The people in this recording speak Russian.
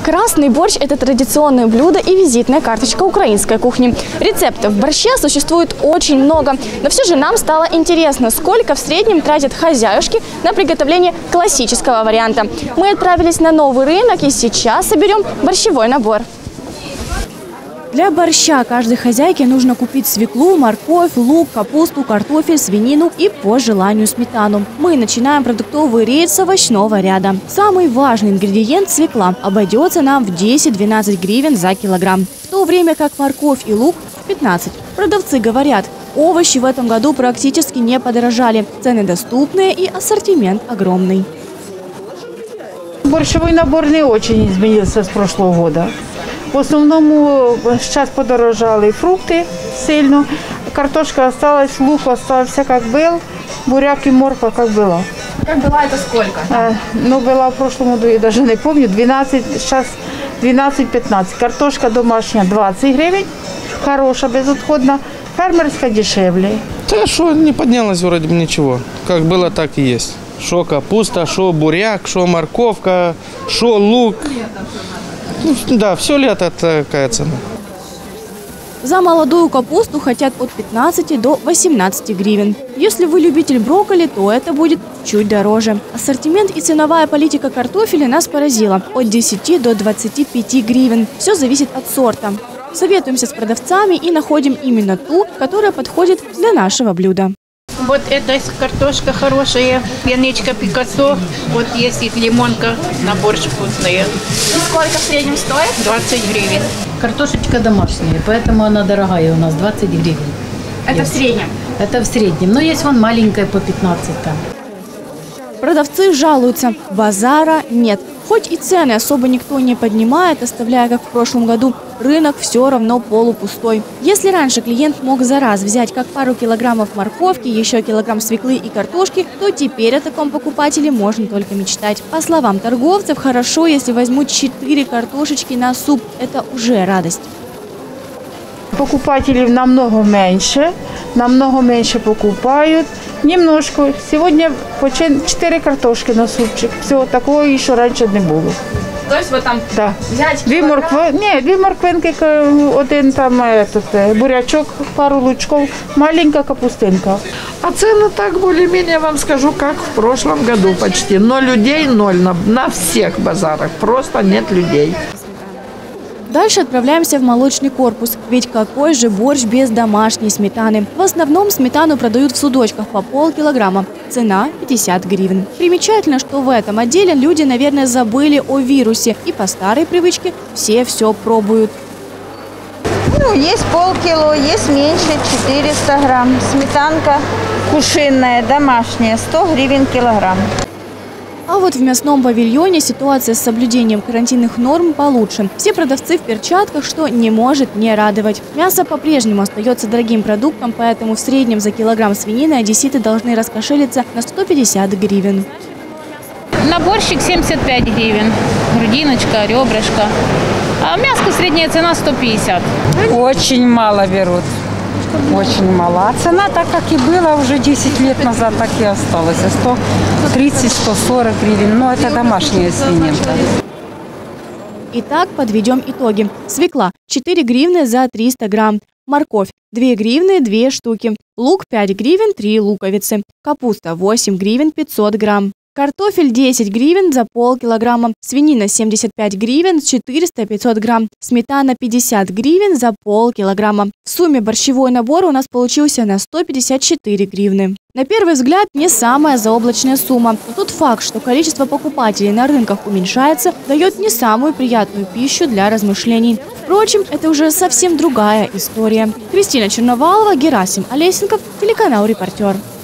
Красный борщ – это традиционное блюдо и визитная карточка украинской кухни. Рецептов борща существует очень много, но все же нам стало интересно, сколько в среднем тратят хозяюшки на приготовление классического варианта. Мы отправились на новый рынок и сейчас соберем борщевой набор. Для борща каждой хозяйке нужно купить свеклу, морковь, лук, капусту, картофель, свинину и по желанию сметану. Мы начинаем продуктовый рейд с овощного ряда. Самый важный ингредиент – свекла. Обойдется нам в 10-12 гривен за килограмм. В то время как морковь и лук – 15. Продавцы говорят, овощи в этом году практически не подорожали. Цены доступные и ассортимент огромный. Борщевой набор не очень изменился с прошлого года. В основному сейчас подорожали фрукты сильно, картошка осталась, лук остался как был, буряк и морква как была. Как была это сколько? Была в прошлом году, я даже не помню, 12, сейчас 12-15. Картошка домашняя 20 гривен, хорошая, безотходная, фермерская дешевле. Да что, не поднялось вроде бы ничего. Как было, так и есть. Шо капуста, шо буряк, шо морковка, шо лук. Да, все лето такая цена. За молодую капусту хотят от 15 до 18 гривен. Если вы любитель брокколи, то это будет чуть дороже. Ассортимент и ценовая политика картофеля нас поразила. От 10 до 25 гривен. Все зависит от сорта. Советуемся с продавцами и находим именно ту, которая подходит для нашего блюда. Вот эта картошка хорошая, пенечка Пикассо. Вот есть и лимонка на борщ вкусная. И сколько в среднем стоит? 20 гривен. Картошечка домашняя, поэтому она дорогая у нас, 20 гривен. Это есть. в среднем? Это в среднем. Но есть вон маленькая по 15 там. Продавцы жалуются, базара нет. Хоть и цены особо никто не поднимает, оставляя, как в прошлом году, рынок все равно полупустой. Если раньше клиент мог за раз взять как пару килограммов морковки, еще килограмм свеклы и картошки, то теперь о таком покупателе можно только мечтать. По словам торговцев, хорошо, если возьмут 4 картошечки на суп. Это уже радость. Покупателей намного меньше покупают. Немножко. Сегодня по 4 картошки на супчик. Всего такого еще раньше не было. То есть вот там взять дві морквинки, один там бурячок, пару лучков, маленькая капустинка. А цены так более-менее, вам скажу, как в прошлом году почти. Но людей ноль на всех базарах. Просто нет людей. Дальше отправляемся в молочный корпус. Ведь какой же борщ без домашней сметаны? В основном сметану продают в судочках по полкилограмма. Цена 50 гривен. Примечательно, что в этом отделе люди, наверное, забыли о вирусе. И по старой привычке все пробуют. Есть полкило, есть меньше, 400 грамм. Сметанка кушинная, домашняя, 100 гривен килограмм. А вот в мясном павильоне ситуация с соблюдением карантинных норм получше. Все продавцы в перчатках, что не может не радовать. Мясо по-прежнему остается дорогим продуктом, поэтому в среднем за килограмм свинины одесситы должны раскошелиться на 150 гривен. На борщик 75 гривен. Грудиночка, ребрышко. А мяско средняя цена 150. Очень мало берут. Очень мало. А цена, так как и была уже 10 лет назад, так и осталась. 130-140 гривен. Но это домашняя свининка. Итак, подведем итоги. Свекла 4 гривны за 300 грамм. Морковь 2 гривны 2 штуки. Лук 5 гривен 3 луковицы. Капуста 8 гривен 500 грамм. Картофель 10 гривен за полкилограмма. Свинина 75 гривен 400-500 грамм. Сметана 50 гривен за полкилограмма. В сумме борщевой набор у нас получился на 154 гривны. На первый взгляд не самая заоблачная сумма. Но тот факт, что количество покупателей на рынках уменьшается, дает не самую приятную пищу для размышлений. Впрочем, это уже совсем другая история. Кристина Черновалова, Герасим Олесенков, телеканал «Репортер».